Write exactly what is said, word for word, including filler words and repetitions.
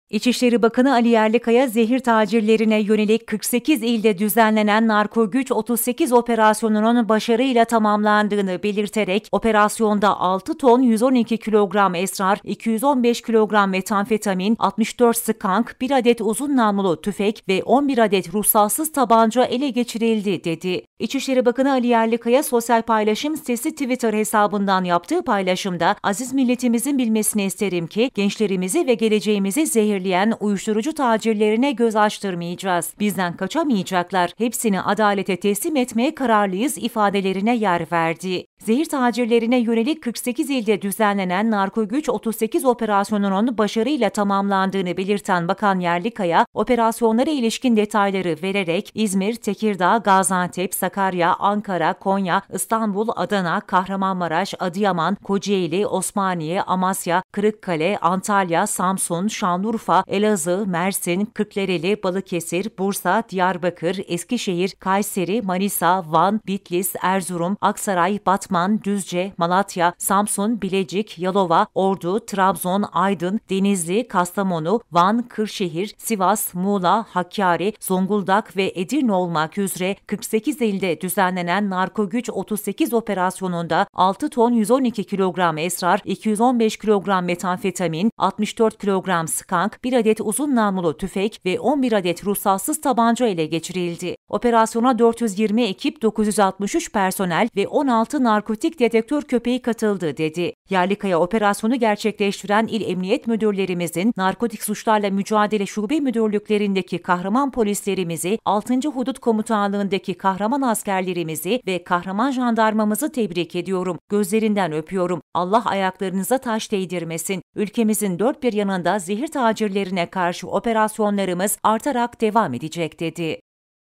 İçişleri Bakanı Ali Yerlikaya, zehir tacirlerine yönelik kırk sekiz ilde düzenlenen Narko Güç otuz sekiz operasyonunun başarıyla tamamlandığını belirterek, operasyonda altı ton yüz on iki kilogram esrar, iki yüz on beş kilogram metamfetamin, altmış dört skank, bir adet uzun namlulu tüfek ve on bir adet ruhsatsız tabanca ele geçirildi, dedi. İçişleri Bakanı Ali Yerlikaya, sosyal paylaşım sitesi Twitter hesabından yaptığı paylaşımda, "Aziz milletimizin bilmesini isterim ki, gençlerimizi ve geleceğimizi zehir uyuşturucu tacirlerine göz açtırmayacağız. Bizden kaçamayacaklar. Hepsini adalete teslim etmeye kararlıyız" ifadelerine yer verdi. Zehir tacirlerine yönelik kırk sekiz ilde düzenlenen Narko Güç otuz sekiz operasyonunun başarıyla tamamlandığını belirten Bakan Yerlikaya, operasyonlara ilişkin detayları vererek İzmir, Tekirdağ, Gaziantep, Sakarya, Ankara, Konya, İstanbul, Adana, Kahramanmaraş, Adıyaman, Kocaeli, Osmaniye, Amasya, Kırıkkale, Antalya, Samsun, Şanlıurfa, Elazığ, Mersin, Kırklareli, Balıkesir, Bursa, Diyarbakır, Eskişehir, Kayseri, Manisa, Van, Bitlis, Erzurum, Aksaray, Batman, Düzce, Malatya, Samsun, Bilecik, Yalova, Ordu, Trabzon, Aydın, Denizli, Kastamonu, Van, Kırşehir, Sivas, Muğla, Hakkari, Zonguldak ve Edirne olmak üzere kırk sekiz ilde düzenlenen Narko Güç otuz sekiz operasyonunda altı ton yüz on iki kilogram esrar, iki yüz on beş kilogram metamfetamin, altmış dört kilogram skank, bir adet uzun namlulu tüfek ve on bir adet ruhsatsız tabanca ele geçirildi. Operasyona dört yüz yirmi ekip, dokuz yüz altmış üç personel ve on altı narkotik detektör köpeği katıldı, dedi. Yerlikaya, operasyonu gerçekleştiren il emniyet müdürlerimizin, narkotik suçlarla mücadele şube müdürlüklerindeki kahraman polislerimizi, altıncı Hudut Komutanlığındaki kahraman askerlerimizi ve kahraman jandarmamızı tebrik ediyorum. Gözlerinden öpüyorum. Allah ayaklarınıza taş değdirmesin. Ülkemizin dört bir yanında zehir tacirlerine karşı operasyonlarımız artarak devam edecek, dedi.